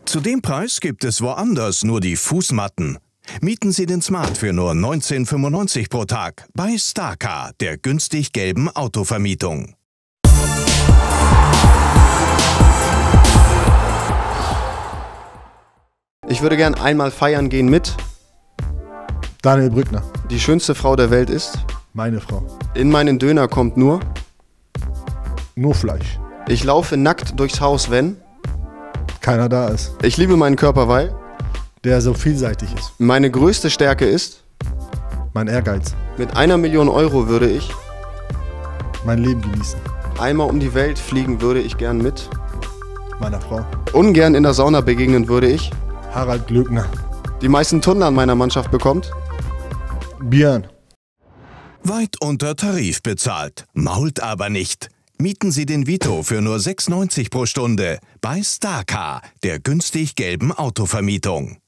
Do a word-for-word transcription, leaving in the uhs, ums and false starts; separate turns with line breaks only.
Zu dem Preis gibt es woanders nur die Fußmatten. Mieten Sie den Smart für nur neunzehn fünfundneunzig pro Tag bei Starcar, der günstig gelben Autovermietung.
Ich würde gern einmal feiern gehen mit
Daniel Brückner.
Die schönste Frau der Welt ist
Meine Frau.
In meinen Döner kommt nur
Nur Fleisch.
Ich laufe nackt durchs Haus, wenn
Keiner da ist.
Ich liebe meinen Körper, weil
Der so vielseitig ist.
Meine größte Stärke ist
Mein Ehrgeiz.
Mit einer Million Euro würde ich
Mein Leben genießen.
Einmal um die Welt fliegen würde ich gern mit
Meiner Frau.
Ungern in der Sauna begegnen würde ich
Harald Glöckner.
Die meisten Tunnel an meiner Mannschaft bekommt
Björn.
Weit unter Tarif bezahlt, mault aber nicht. Mieten Sie den Vito für nur sechs neunzig pro Stunde bei Starcar, der günstig gelben Autovermietung.